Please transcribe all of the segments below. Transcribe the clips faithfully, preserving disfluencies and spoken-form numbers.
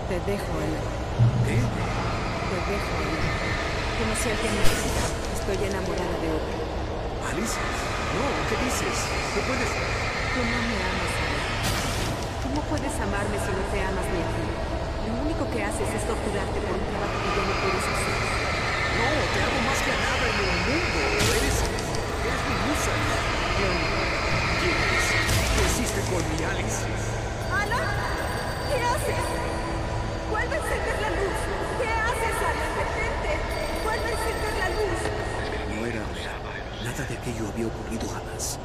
Te dejo, Alan. ¿Qué? Te dejo, Alan. Conocí al que necesita. Estoy enamorada de otro. ¿Alice? No, ¿qué dices? No puedes... Tú no me amas, Alan. ¿Cómo puedes amarme si no te amas ni a ti? Lo único que haces es torturarte por un trabajo que ya no puedes hacer. No, te amo más que a nada en el mundo. Eres... eres mi musa. Leona. ¿Quién eres? ¿Qué hiciste con mi Alice? ¿Alan? ¿Qué haces? ¡Vuelve a encender la luz! ¿Qué haces, Alan? ¡Detente! ¡Vuelve a encender la luz! No era... nada de aquello había ocurrido jamás.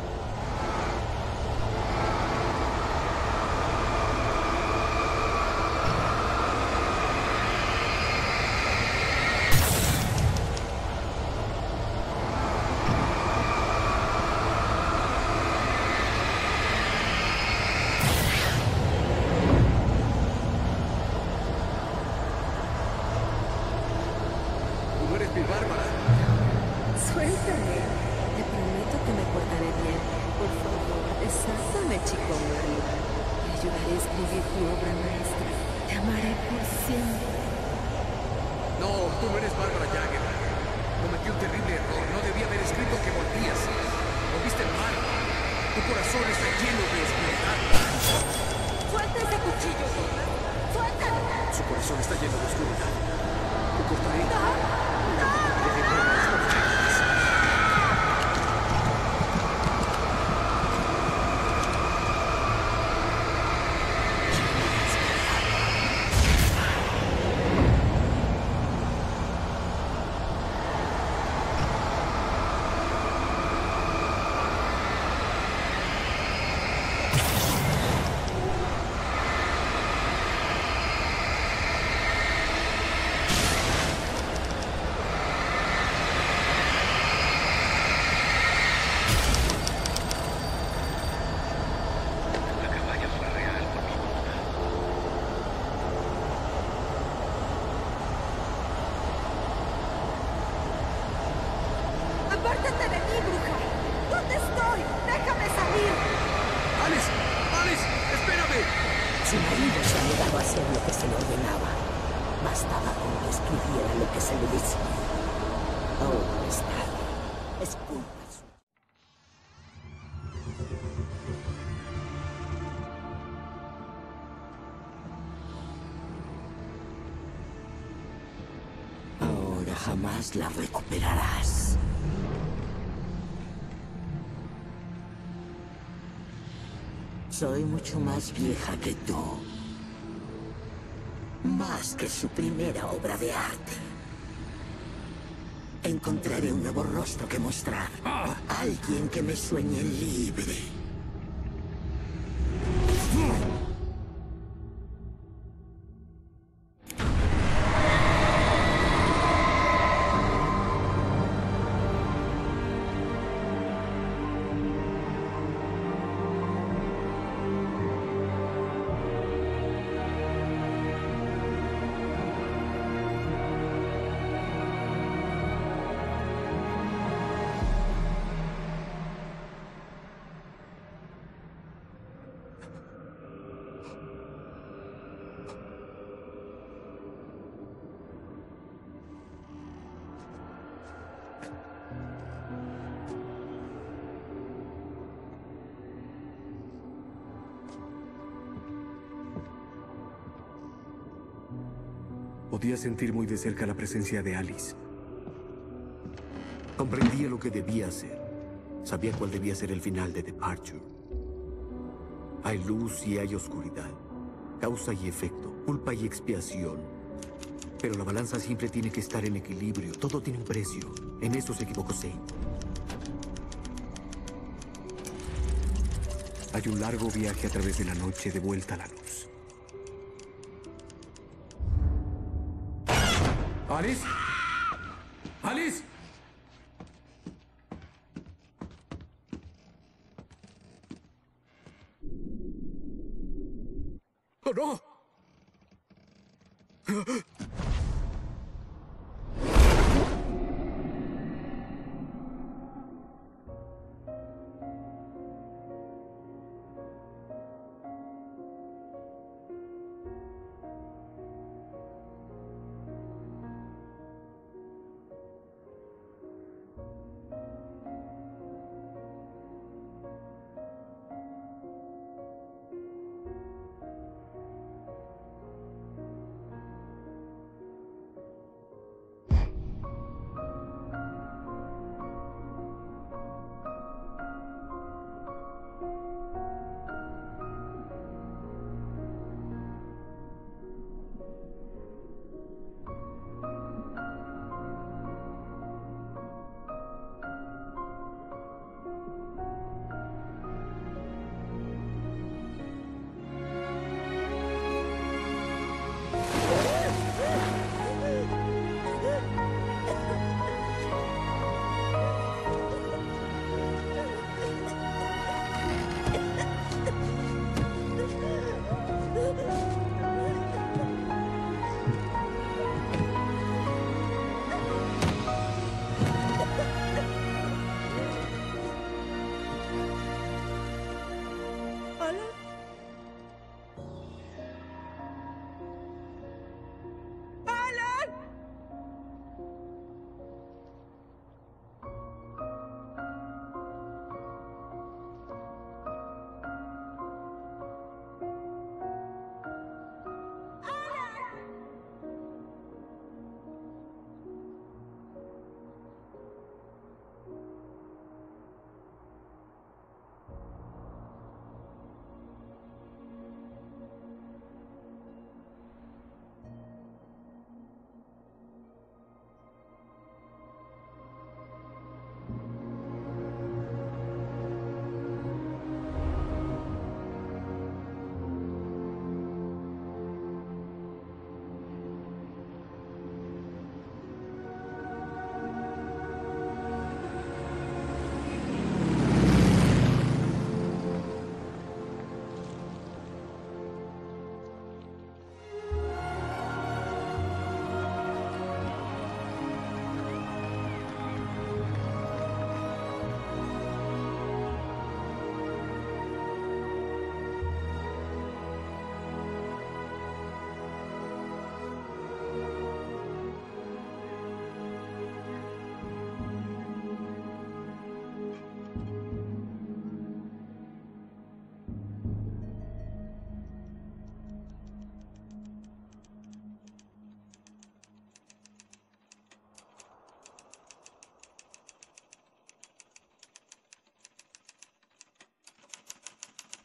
Tú eres mi Bárbara. Suéltame. Te prometo que me portaré bien. Por favor, desátame, chico malo. Te ayudaré a escribir tu obra maestra. Te amaré por siempre. No, tú no eres Bárbara Jagger. Cometí un terrible error. No debía haber escrito que volvías. Volviste mal. Tu corazón está lleno de oscuridad. ¡Suelta ese cuchillo, Donna! ¡Suéltalo! Su corazón está lleno de oscuridad. Lo cortaré. ¡No! ¡No! Deje ver las montañas. ¡Apártate de mí, bruja! ¿Dónde estoy? ¡Déjame salir! ¡Alice! ¡Alice! ¡Espérame! Su marido se ha negado a hacer lo que se le ordenaba. Bastaba con que escribiera lo que se le decía. Ahora es tarde. Es culpa suya. Ahora jamás la recuperarás. Soy mucho más vieja que tú. Más que su primera obra de arte. Encontraré un nuevo rostro que mostrar. Alguien que me sueñe libre. Podía sentir muy de cerca la presencia de Alice. Comprendía lo que debía hacer. Sabía cuál debía ser el final de Departure. Hay luz y hay oscuridad. Causa y efecto. Culpa y expiación. Pero la balanza siempre tiene que estar en equilibrio. Todo tiene un precio. En eso se equivocó Zane. Hay un largo viaje a través de la noche de vuelta a la luz. ¿Alice? ¿Alice? ¡Oh, no!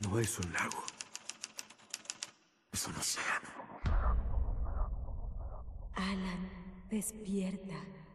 No es un lago. Es un océano. Alan, despierta.